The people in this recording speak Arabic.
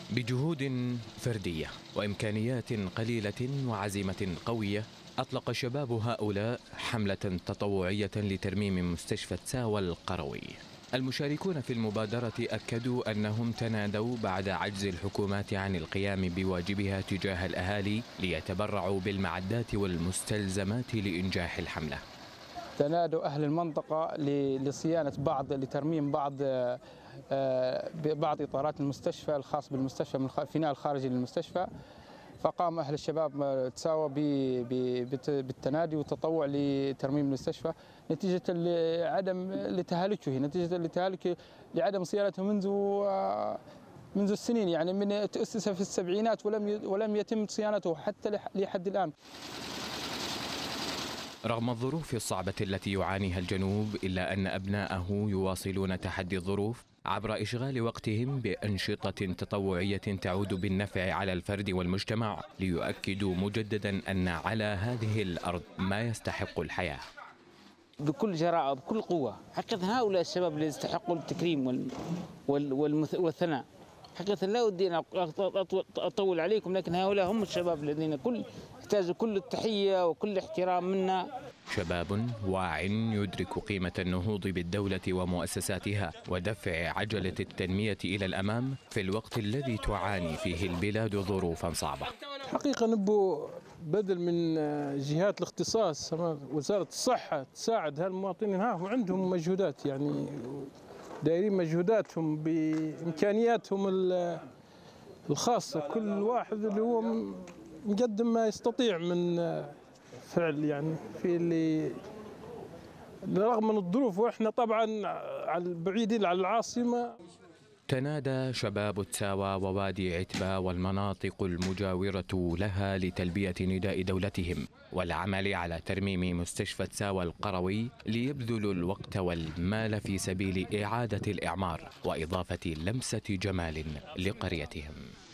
بجهود فردية وإمكانيات قليلة وعزيمة قوية، أطلق شباب هؤلاء حملة تطوعية لترميم مستشفى تساوى القروي. المشاركون في المبادرة أكدوا أنهم تنادوا بعد عجز الحكومات عن القيام بواجبها تجاه الأهالي ليتبرعوا بالمعدات والمستلزمات لإنجاح الحملة. تنادوا أهل المنطقة لصيانة لترميم بعض إطارات المستشفى الخاص بالمستشفى من الفناء الخارجي للمستشفى، فقام أهل الشباب تساوى بالتنادي والتطوع لترميم المستشفى نتيجة لتهالكه لعدم صيانته منذ السنين، يعني من تأسس في السبعينات ولم يتم صيانته حتى لحد الآن. رغم الظروف الصعبة التي يعانيها الجنوب، إلا أن أبناءه يواصلون تحدي الظروف عبر إشغال وقتهم بأنشطة تطوعية تعود بالنفع على الفرد والمجتمع، ليؤكدوا مجددا أن على هذه الأرض ما يستحق الحياة. بكل جراءة بكل قوة، حقيقة هؤلاء الشباب اللي يستحقوا التكريم والثناء. حقيقة لا ودي أن أطول عليكم، لكن هؤلاء هم الشباب الذين يحتاجوا كل التحية وكل احترام منا. شباب واع يدرك قيمة النهوض بالدولة ومؤسساتها ودفع عجلة التنمية إلى الأمام في الوقت الذي تعاني فيه البلاد ظروفا صعبة. حقيقة نبو بدل من جهات الاختصاص، وزارة الصحة تساعد هالمواطنين، وعندهم مجهودات، يعني دايرين مجهوداتهم بإمكانياتهم الخاصة، كل واحد اللي هو مقدم ما يستطيع من فعل، يعني في اللي رغم من الظروف، واحنا طبعا بعيدين عن العاصمة. تنادى شباب تساوى ووادي عتبة والمناطق المجاورة لها لتلبية نداء دولتهم والعمل على ترميم مستشفى تساوى القروي، ليبذلوا الوقت والمال في سبيل إعادة الإعمار وإضافة لمسة جمال لقريتهم.